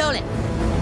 stole it.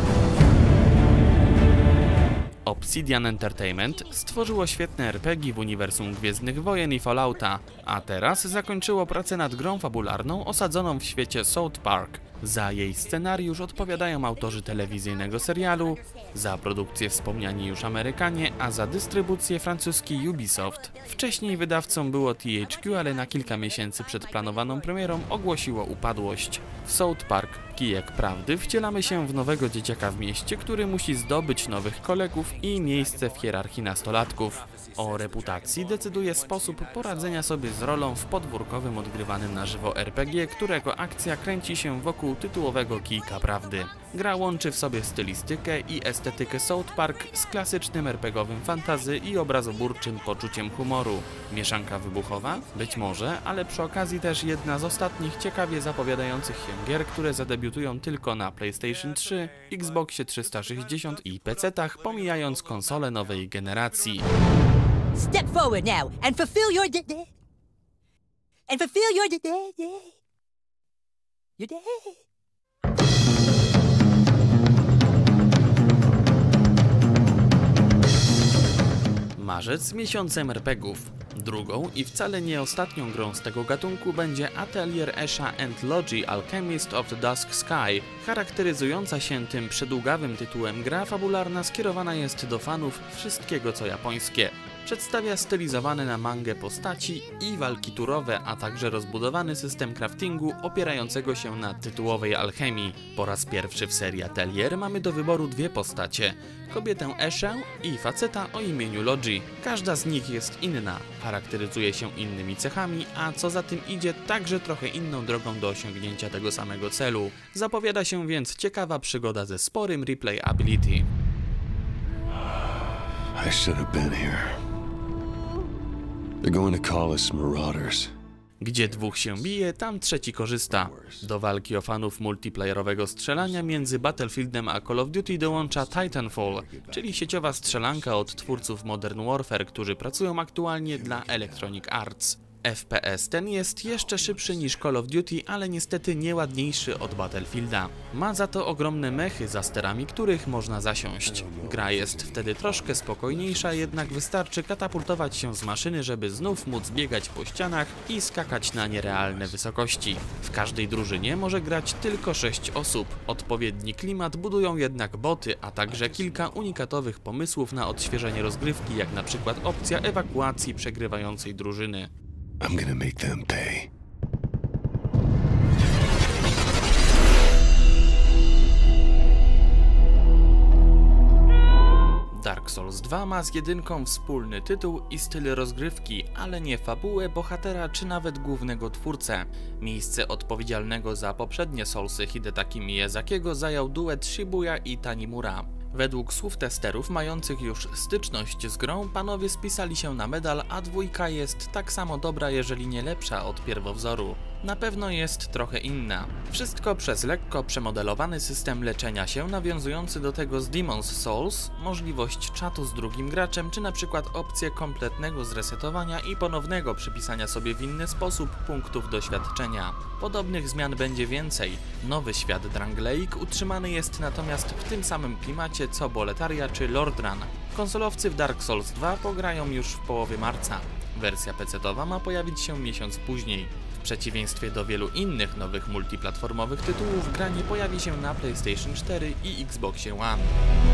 Obsidian Entertainment stworzyło świetne RPG w uniwersum Gwiezdnych Wojen i Fallouta, a teraz zakończyło pracę nad grą fabularną osadzoną w świecie South Park. Za jej scenariusz odpowiadają autorzy telewizyjnego serialu, za produkcję wspomniani już Amerykanie, a za dystrybucję francuski Ubisoft. Wcześniej wydawcą było THQ, ale na kilka miesięcy przed planowaną premierą ogłosiło upadłość. W South Park Kijek Prawdy wcielamy się w nowego dzieciaka w mieście, który musi zdobyć nowych kolegów i miejsce w hierarchii nastolatków. O reputacji decyduje sposób poradzenia sobie z rolą w podwórkowym odgrywanym na żywo RPG, którego akcja kręci się wokół tytułowego Kijka Prawdy. Gra łączy w sobie stylistykę i estetykę South Park z klasycznym RPGowym fantasy i obrazoburczym poczuciem humoru. Mieszanka wybuchowa? Być może, ale przy okazji też jedna z ostatnich ciekawie zapowiadających się gier, które zadebiutują tylko na PlayStation 3, Xboxie 360 i PC-tach, pomijając konsole nowej generacji. Step forward now and fulfill your your day. Marzec miesiącem RPGów. Drugą i wcale nie ostatnią grą z tego gatunku będzie Atelier Escha and Logi Alchemist of the Dusk Sky. Charakteryzująca się tym przedługawym tytułem gra fabularna skierowana jest do fanów wszystkiego co japońskie. Przedstawia stylizowane na mangę postaci i walki turowe, a także rozbudowany system craftingu opierającego się na tytułowej alchemii. Po raz pierwszy w serii Atelier mamy do wyboru dwie postacie. Kobietę Eszę i faceta o imieniu Logi. Każda z nich jest inna, charakteryzuje się innymi cechami, a co za tym idzie także trochę inną drogą do osiągnięcia tego samego celu. Zapowiada się więc ciekawa przygoda ze sporym replayability. I should have been here. They're going to call us marauders. Gdzie dwóch się bije, tam trzeci korzysta. Do walki o fanów multiplayerowego strzelania między Battlefieldem a Call of Duty dołącza Titanfall, czyli sieciowa strzelanka od twórców Modern Warfare, którzy pracują aktualnie dla Electronic Arts. FPS ten jest jeszcze szybszy niż Call of Duty, ale niestety nie ładniejszy od Battlefielda. Ma za to ogromne mechy, za sterami których można zasiąść. Gra jest wtedy troszkę spokojniejsza, jednak wystarczy katapultować się z maszyny, żeby znów móc biegać po ścianach i skakać na nierealne wysokości. W każdej drużynie może grać tylko 6 osób. Odpowiedni klimat budują jednak boty, a także kilka unikatowych pomysłów na odświeżenie rozgrywki, jak na przykład opcja ewakuacji przegrywającej drużyny. I'm gonna make them pay. Dark Souls 2 ma z jedynką wspólny tytuł i styl rozgrywki, ale nie fabułę, bohatera czy nawet głównego twórcę. Miejsce odpowiedzialnego za poprzednie Soulsy Hidetaki Miyazakiego zajął duet Shibuya i Tanimura. Według słów testerów mających już styczność z grą, panowie spisali się na medal, a dwójka jest tak samo dobra, jeżeli nie lepsza od pierwowzoru. Na pewno jest trochę inna. Wszystko przez lekko przemodelowany system leczenia się nawiązujący do tego z Demon's Souls, możliwość czatu z drugim graczem, czy na przykład opcję kompletnego zresetowania i ponownego przypisania sobie w inny sposób punktów doświadczenia. Podobnych zmian będzie więcej. Nowy świat Drangleic utrzymany jest natomiast w tym samym klimacie co Boletaria czy Lordran. Konsolowcy w Dark Souls 2 pograją już w połowie marca. Wersja PC-towa ma pojawić się miesiąc później. W przeciwieństwie do wielu innych nowych multiplatformowych tytułów, gra nie pojawi się na PlayStation 4 i Xboxie One.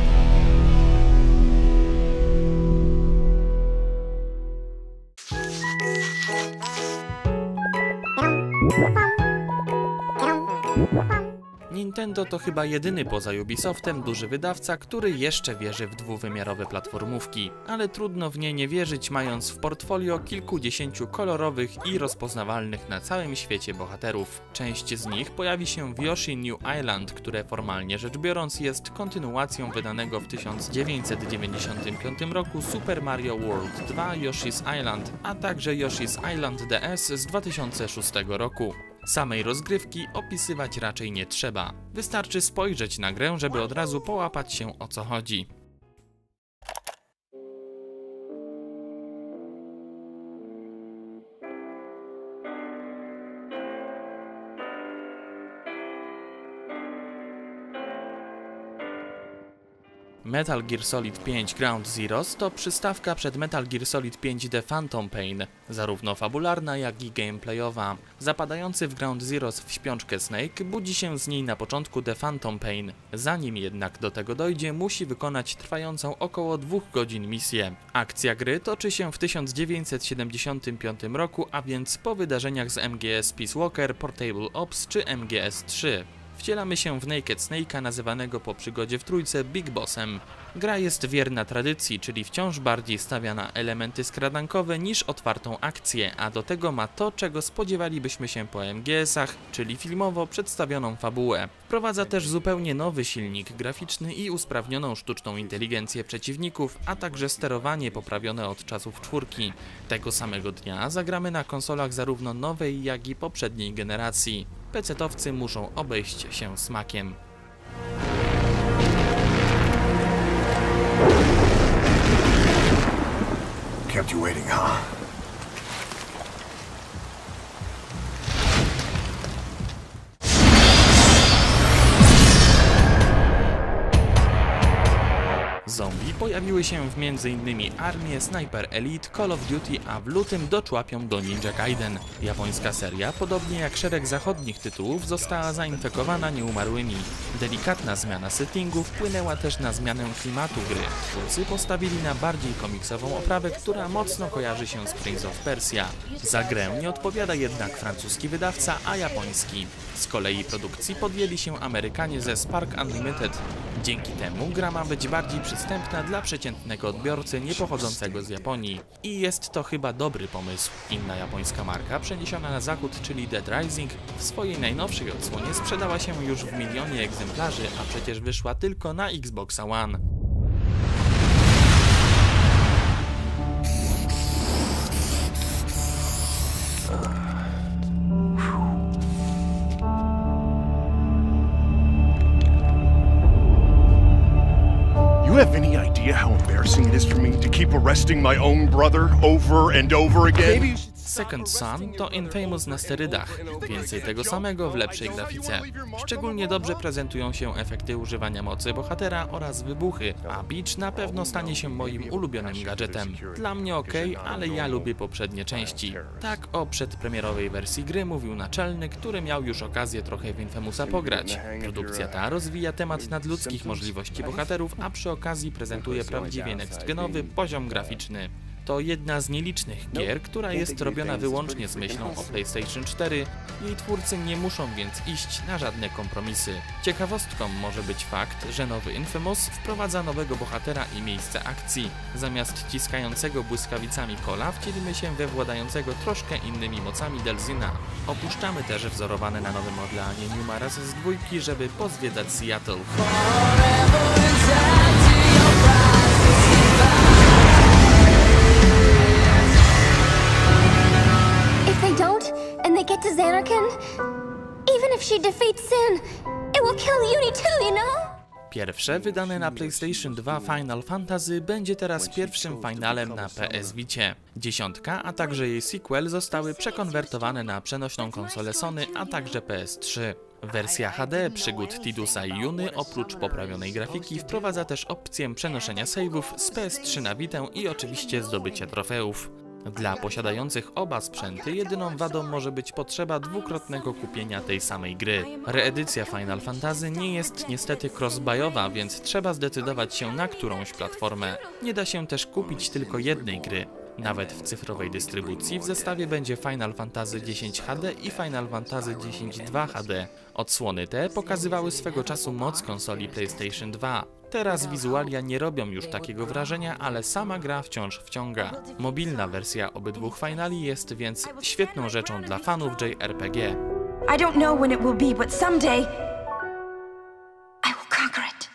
Nintendo to chyba jedyny poza Ubisoftem duży wydawca, który jeszcze wierzy w dwuwymiarowe platformówki, ale trudno w nie nie wierzyć, mając w portfolio kilkudziesięciu kolorowych i rozpoznawalnych na całym świecie bohaterów. Część z nich pojawi się w Yoshi New Island, które formalnie rzecz biorąc jest kontynuacją wydanego w 1995 roku Super Mario World 2 Yoshi's Island, a także Yoshi's Island DS z 2006 roku. Samej rozgrywki opisywać raczej nie trzeba. Wystarczy spojrzeć na grę, żeby od razu połapać się o co chodzi. Metal Gear Solid 5 Ground Zeroes to przystawka przed Metal Gear Solid 5 The Phantom Pain, zarówno fabularna, jak i gameplayowa. Zapadający w Ground Zeroes w śpiączkę Snake budzi się z niej na początku The Phantom Pain. Zanim jednak do tego dojdzie, musi wykonać trwającą około 2 godzin misję. Akcja gry toczy się w 1975 roku, a więc po wydarzeniach z MGS Peace Walker, Portable Ops czy MGS3. Wcielamy się w Naked Snake'a, nazywanego po przygodzie w trójce Big Bossem. Gra jest wierna tradycji, czyli wciąż bardziej stawia na elementy skradankowe niż otwartą akcję, a do tego ma to, czego spodziewalibyśmy się po MGS-ach, czyli filmowo przedstawioną fabułę. Wprowadza też zupełnie nowy silnik graficzny i usprawnioną sztuczną inteligencję przeciwników, a także sterowanie poprawione od czasów czwórki. Tego samego dnia zagramy na konsolach zarówno nowej, jak i poprzedniej generacji. Pecetowcy muszą obejść się smakiem. Kept you waiting, huh? Zombie pojawiły się w m.in. Armie, Sniper Elite, Call of Duty, a w lutym doczłapią do Ninja Gaiden. Japońska seria, podobnie jak szereg zachodnich tytułów, została zainfekowana nieumarłymi. Delikatna zmiana settingu wpłynęła też na zmianę klimatu gry. Twórcy postawili na bardziej komiksową oprawę, która mocno kojarzy się z Prince of Persia. Za grę nie odpowiada jednak francuski wydawca, a japoński. Z kolei produkcji podjęli się Amerykanie ze Spark Unlimited. Dzięki temu gra ma być bardziej przystępna dla przeciętnego odbiorcy nie pochodzącego z Japonii. I jest to chyba dobry pomysł. Inna japońska marka przeniesiona na zachód, czyli Dead Rising, w swojej najnowszej odsłonie sprzedała się już w milionie egzemplarzy, a przecież wyszła tylko na Xboxa One. You have any idea how embarrassing it is for me to keep arresting my own brother over and over again? Second Son to Infamous na sterydach, więcej tego samego w lepszej grafice. Szczególnie dobrze prezentują się efekty używania mocy bohatera oraz wybuchy, a Beach na pewno stanie się moim ulubionym gadżetem. Dla mnie okej, ale ja lubię poprzednie części. Tak o przedpremierowej wersji gry mówił naczelny, który miał już okazję trochę w Infamousa pograć. Produkcja ta rozwija temat nadludzkich możliwości bohaterów, a przy okazji prezentuje prawdziwie next-genowy poziom graficzny. To jedna z nielicznych gier, która jest robiona wyłącznie z myślą o PlayStation 4, jej twórcy nie muszą więc iść na żadne kompromisy. Ciekawostką może być fakt, że nowy Infamous wprowadza nowego bohatera i miejsce akcji. Zamiast ciskającego błyskawicami Cola wcielimy się we władającego troszkę innymi mocami Delzyna. Opuszczamy też wzorowane na nowym Orleanie Numaras z dwójki, żeby pozwiedzać Seattle. And they get to Zanarkand, even if she defeats Sin, it will kill Uni too, you know? Pierwsze, wydane na PlayStation 2 Final Fantasy, będzie teraz pierwszym finalem na PS Vicie. 10, a także jej sequel zostały przekonwertowane na przenośną konsolę Sony, a także PS3. Wersja HD przygód Tidusa i Juny oprócz poprawionej grafiki wprowadza też opcję przenoszenia save'ów z PS3 na Vitę i oczywiście zdobycia trofeów. Dla posiadających oba sprzęty jedyną wadą może być potrzeba dwukrotnego kupienia tej samej gry. Reedycja Final Fantasy nie jest niestety cross-buyowa, więc trzeba zdecydować się na którąś platformę. Nie da się też kupić tylko jednej gry. Nawet w cyfrowej dystrybucji w zestawie będzie Final Fantasy X HD i Final Fantasy X 2 HD. Odsłony te pokazywały swego czasu moc konsoli PlayStation 2. Teraz wizualia nie robią już takiego wrażenia, ale sama gra wciąż wciąga. Mobilna wersja obydwu finali jest więc świetną rzeczą dla fanów JRPG. I don't know when it will be, but someday I will conquer it.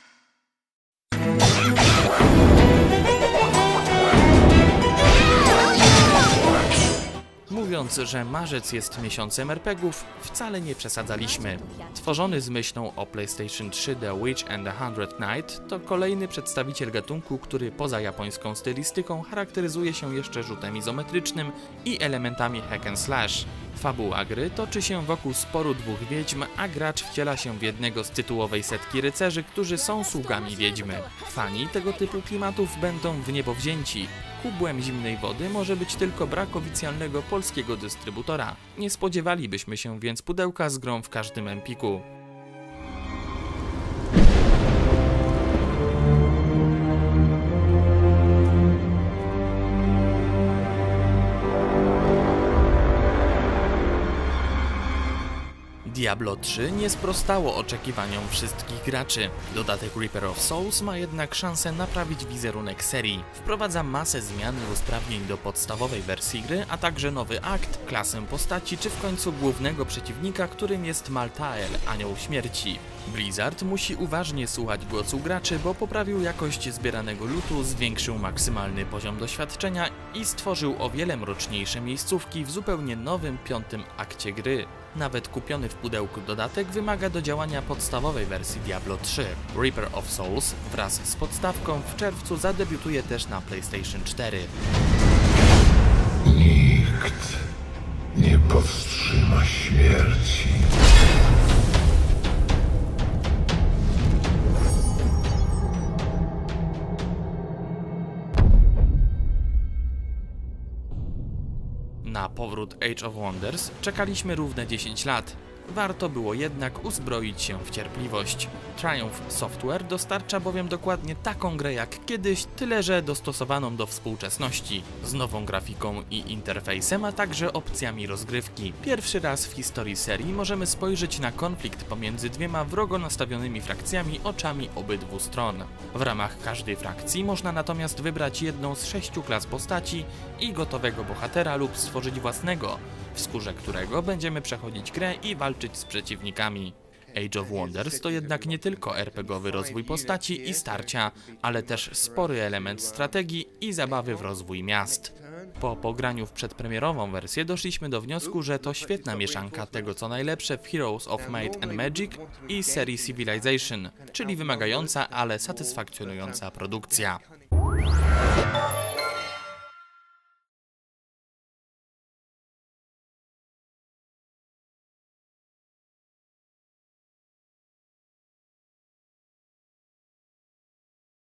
Mówiąc, że marzec jest miesiącem RPGów, wcale nie przesadzaliśmy. Tworzony z myślą o PlayStation 3 The Witch and the Hundred Knight to kolejny przedstawiciel gatunku, który poza japońską stylistyką charakteryzuje się jeszcze rzutem izometrycznym i elementami hack and slash. Fabuła gry toczy się wokół sporu dwóch wiedźm, a gracz wciela się w jednego z tytułowej setki rycerzy, którzy są sługami wiedźmy. Fani tego typu klimatów będą w niebo wzięci. Kubłem zimnej wody może być tylko brak oficjalnego polskiego dystrybutora. Nie spodziewalibyśmy się więc pudełka z grą w każdym empiku. Diablo 3 nie sprostało oczekiwaniom wszystkich graczy. Dodatek Reaper of Souls ma jednak szansę naprawić wizerunek serii. Wprowadza masę zmian i usprawnień do podstawowej wersji gry, a także nowy akt, klasę postaci czy w końcu głównego przeciwnika, którym jest Maltael, Anioł Śmierci. Blizzard musi uważnie słuchać głosu graczy, bo poprawił jakość zbieranego lootu, zwiększył maksymalny poziom doświadczenia i stworzył o wiele mroczniejsze miejscówki w zupełnie nowym piątym akcie gry. Nawet kupiony w pudełku dodatek wymaga do działania podstawowej wersji Diablo 3. Reaper of Souls wraz z podstawką w czerwcu zadebiutuje też na PlayStation 4. Nikt nie powstrzyma śmierci. Na powrót Age of Wonders czekaliśmy równe 10 lat. Warto było jednak uzbroić się w cierpliwość. Triumph Software dostarcza bowiem dokładnie taką grę jak kiedyś, tyle że dostosowaną do współczesności, z nową grafiką i interfejsem, a także opcjami rozgrywki. Pierwszy raz w historii serii możemy spojrzeć na konflikt pomiędzy dwiema wrogo nastawionymi frakcjami oczami obydwu stron. W ramach każdej frakcji można natomiast wybrać jedną z 6 klas postaci i gotowego bohatera lub stworzyć własnego, w skórze którego będziemy przechodzić grę i walczyć z przeciwnikami. Age of Wonders to jednak nie tylko RPGowy rozwój postaci i starcia, ale też spory element strategii i zabawy w rozwój miast. Po pograniu w przedpremierową wersję doszliśmy do wniosku, że to świetna mieszanka tego co najlepsze w Heroes of Might and Magic i serii Civilization, czyli wymagająca, ale satysfakcjonująca produkcja.